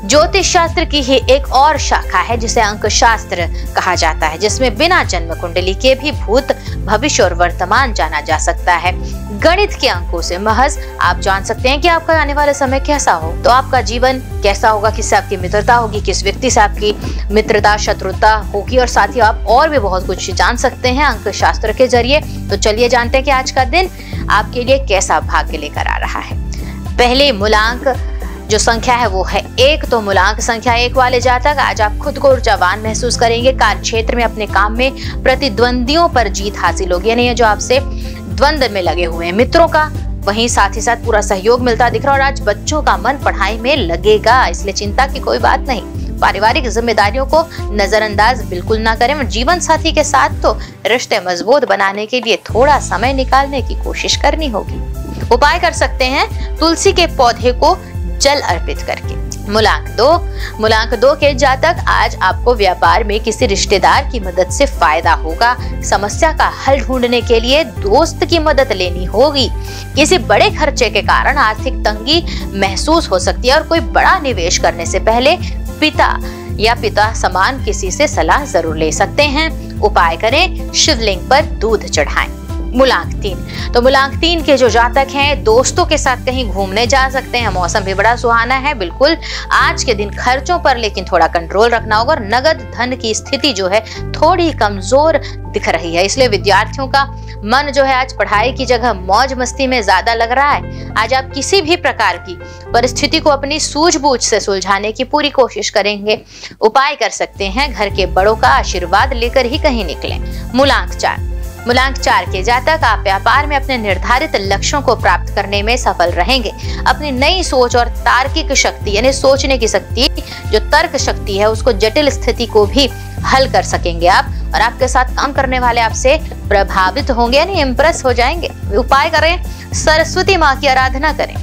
ज्योतिष शास्त्र की ही एक और शाखा है जिसे अंक शास्त्र कहा जाता है, जिसमें बिना जन्म कुंडली के भी भूत, भविष्य और वर्तमान जाना जा सकता है। गणित के अंकों से महज आप जान सकते हैं कि आपका आने वाला समय कैसा हो, तो आपका जीवन कैसा होगा, किससे आपकी मित्रता होगी, किस व्यक्ति से आपकी मित्रता शत्रुता होगी, और साथ ही आप और भी बहुत कुछ जान सकते हैं अंक शास्त्र के जरिए। तो चलिए जानते हैं कि आज का दिन आपके लिए कैसा भाग्य लेकर आ रहा है। पहले मूलांक जो संख्या है वो है 1। तो मूलांक संख्या 1 वाले जातक आज आप खुद को ऊर्जावान महसूस करेंगे। कार्य क्षेत्र में अपने काम में प्रतिद्वंदियों पर जीत हासिल होगी, यानी ये जो आपसे द्वंद्व में लगे हुए हैं मित्रों का, वहीं साथ ही साथ पूरा सहयोग मिलता दिख रहा है। और आज बच्चों का मन पढ़ाई में लगेगा, इसलिए चिंता की कोई बात नहीं। पारिवारिक जिम्मेदारियों को नजरअंदाज बिल्कुल ना करें। जीवन साथी के साथ तो रिश्ते मजबूत बनाने के लिए थोड़ा समय निकालने की कोशिश करनी होगी। उपाय कर सकते हैं तुलसी के पौधे को जल अर्पित करके। मूलांक 2 के जातक आज आपको व्यापार में किसी रिश्तेदार की मदद से फायदा होगा। समस्या का हल ढूंढने के लिए दोस्त की मदद लेनी होगी। किसी बड़े खर्चे के कारण आर्थिक तंगी महसूस हो सकती है और कोई बड़ा निवेश करने से पहले पिता समान किसी से सलाह जरूर ले सकते हैं। उपाय करें शिवलिंग पर दूध चढ़ाएं। मूलांक 3 तो मूलांक 3 के जो जातक हैं दोस्तों के साथ कहीं घूमने जा सकते हैं। मौसम भी बड़ा सुहाना है। बिल्कुल आज के दिन खर्चों पर लेकिन थोड़ा कंट्रोल रखना होगा। और नगद धन की स्थिति जो है थोड़ी कमजोर दिख रही है, इसलिए विद्यार्थियों का मन जो है आज पढ़ाई की जगह मौज मस्ती में ज्यादा लग रहा है। आज आप किसी भी प्रकार की परिस्थिति को अपनी सूझबूझ से सुलझाने की पूरी कोशिश करेंगे। उपाय कर सकते हैं घर के बड़ों का आशीर्वाद लेकर ही कहीं निकलें। मूलांक 4 के जातक आप व्यापार में अपने निर्धारित लक्ष्यों को प्राप्त करने में सफल रहेंगे। अपनी नई सोच और तार्किक शक्ति यानी सोचने की शक्ति, जो तर्क शक्ति है, उसको जटिल स्थिति को भी हल कर सकेंगे आप, और आपके साथ काम करने वाले आपसे प्रभावित होंगे यानी इम्प्रेस हो जाएंगे। उपाय करें सरस्वती माँ की आराधना करें।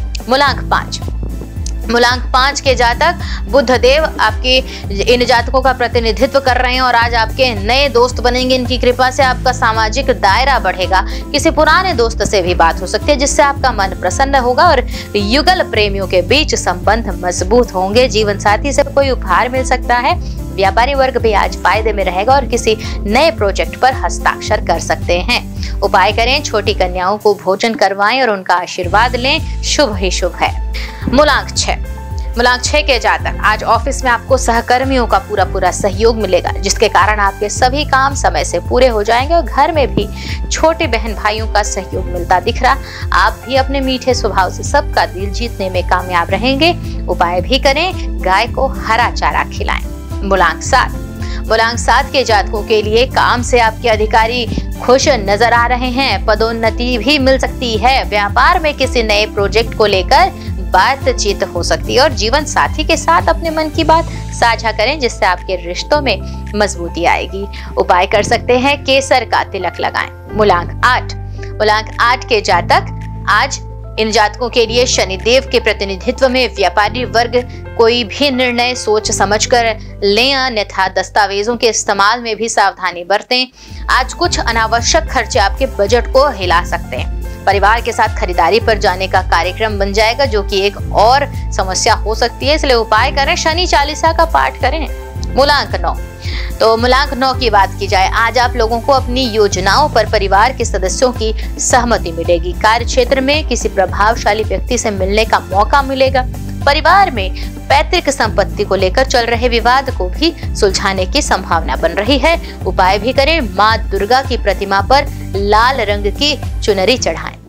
मूलांक 5 के जातक बुध देव आपके इन जातकों का प्रतिनिधित्व कर रहे हैं और आज आपके नए दोस्त बनेंगे। इनकी कृपा से आपका सामाजिक दायरा बढ़ेगा। किसी पुराने दोस्त से भी बात हो सकती है जिससे आपका मन प्रसन्न होगा और युगल प्रेमियों के बीच संबंध मजबूत होंगे। जीवन साथी से कोई उपहार मिल सकता है। व्यापारी वर्ग भी आज फायदे में रहेगा और किसी नए प्रोजेक्ट पर हस्ताक्षर कर सकते हैं। उपाय करें छोटी कन्याओं को भोजन करवाएं और उनका आशीर्वाद लें, शुभ ही शुभ है। मूलांक 6 के जातक आज ऑफिस में आपको सहकर्मियों का पूरा सहयोग मिलेगा, जिसके कारण आपके सभी काम समय से पूरे हो जाएंगे। और घर में भी छोटे बहन भाइयों का सहयोग मिलता दिख रहा। आप भी अपने मीठे स्वभाव से सबका दिल जीतने में कामयाब रहेंगे। उपाय भी करें गाय को हरा चारा खिलाएं। मूलांक 7 के जातकों के लिए काम से आपके अधिकारी खुश नजर आ रहे हैं। पदोन्नति भी मिल सकती है। व्यापार में किसी नए प्रोजेक्ट को लेकर बातचीत हो सकती है और जीवन साथी के साथ अपने मन की बात साझा करें, जिससे आपके रिश्तों में मजबूती आएगी। उपाय कर सकते हैं केसर का तिलक लगाएं। मूलांक 8 के जातक आज इन जातकों के लिए शनिदेव के प्रतिनिधित्व में व्यापारी वर्ग कोई भी निर्णय सोच समझकर लें, अन्यथा दस्तावेजों के इस्तेमाल में भी सावधानी बरतें। आज कुछ अनावश्यक खर्चे आपके बजट को हिला सकते हैं। परिवार के साथ खरीदारी पर जाने का कार्यक्रम बन जाएगा, जो कि एक और समस्या हो सकती है, इसलिए उपाय करें शनि चालीसा का पाठ करें। मूलांक 9 की बात की जाए, आज आप लोगों को अपनी योजनाओं पर परिवार के सदस्यों की सहमति मिलेगी। कार्य क्षेत्र में किसी प्रभावशाली व्यक्ति से मिलने का मौका मिलेगा। परिवार में पैतृक संपत्ति को लेकर चल रहे विवाद को भी सुलझाने की संभावना बन रही है। उपाय भी करें माँ दुर्गा की प्रतिमा पर लाल रंग की चुनरी चढ़ाएं।